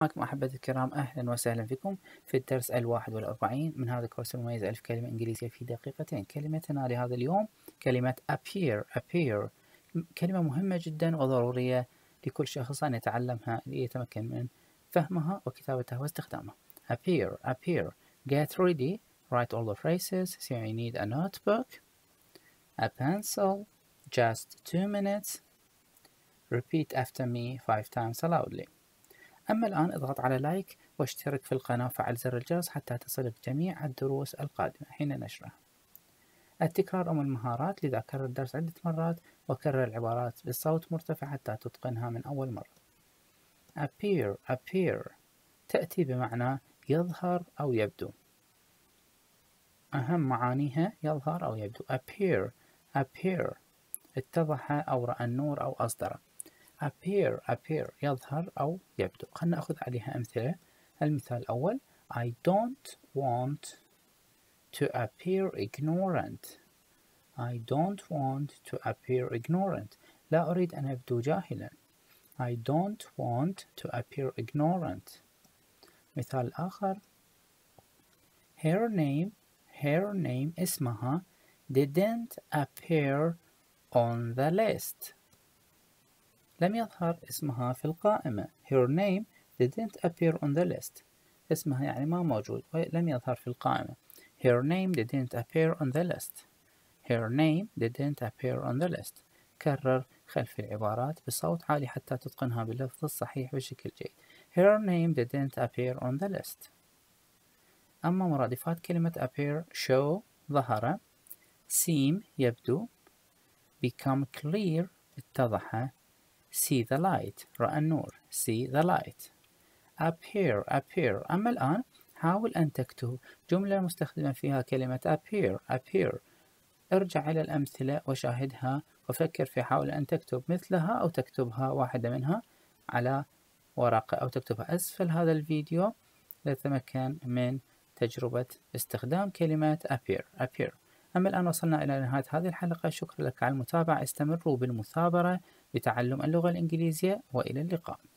معكم أحبتي الكرام، أهلا وسهلا بكم في الدرس 41 من هذا الكورس المميز. 1000 كلمة إنجليزية في دقيقتين. كلمتنا لهذا اليوم كلمة appear. كلمة مهمة جدا وضرورية لكل شخص أن يتعلمها ليتمكن من فهمها وكتابتها واستخدامها. appear. Get ready. Write all the phrases. So you need a notebook, a pencil, just 2 minutes. Repeat after me 5 times loudly. أما الآن اضغط على لايك واشترك في القناة وفعل زر الجرس حتى تصلك جميع الدروس القادمة حين نشرها. التكرار أم المهارات، لذا كرر الدرس عدة مرات وكرر العبارات بصوت مرتفع حتى تتقنها من أول مرة. appear تأتي بمعنى يظهر أو يبدو. أهم معانيها يظهر أو يبدو. appear اتضح أو رأى النور أو أصدر. appear يظهر أو يبدو. خلنا نأخذ عليها أمثلة. المثال الأول: I don't want to appear ignorant. I don't want to appear ignorant. لا أريد أن أبدو جاهلا. I don't want to appear ignorant. مثال آخر: her name اسمها didn't appear on the list. لم يظهر اسمها في القائمة. Her name didn't appear on the list. اسمها يعني ما موجود ولم يظهر في القائمة. Her name didn't appear on the list. Her name didn't appear on the list. كرر خلف العبارات بصوت عالي حتى تتقنها باللفظ الصحيح بشكل جيد. Her name didn't appear on the list. أما مرادفات كلمة appear: show ظهر، seem يبدو، become clear اتضح، see the light رأى النور. see the light. appear. أما الآن حاول أن تكتب جملة مستخدمة فيها كلمة appear. ارجع إلى الأمثلة وشاهدها وفكر في حاول أن تكتب مثلها أو تكتبها واحدة منها على ورقة أو تكتبها أسفل هذا الفيديو لتتمكن من تجربة استخدام كلمة appear. أما الآن وصلنا إلى نهاية هذه الحلقة. شكرا لك على المتابعة. استمروا بالمثابرة بتعلم اللغة الإنجليزية وإلى اللقاء.